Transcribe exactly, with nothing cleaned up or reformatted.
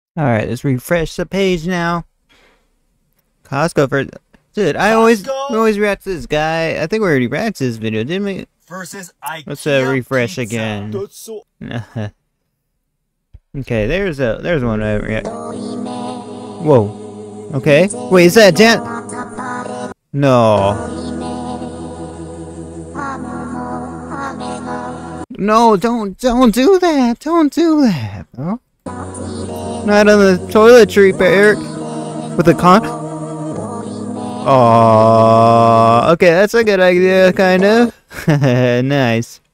Alright, let's refresh the page now. Costco for dude, I always Costco? always react to this guy. I think we already reacted to this video, didn't we? Versus IKEA Let's uh, refresh pizza. again. That's so Okay, there's a there's one I react. Whoa. Okay. Wait, is that Dan? No. No, don't don't do that. Don't do that, bro. Not on the toiletry, Eric. With a con. Aww. Okay, that's a good idea, kind of. Nice.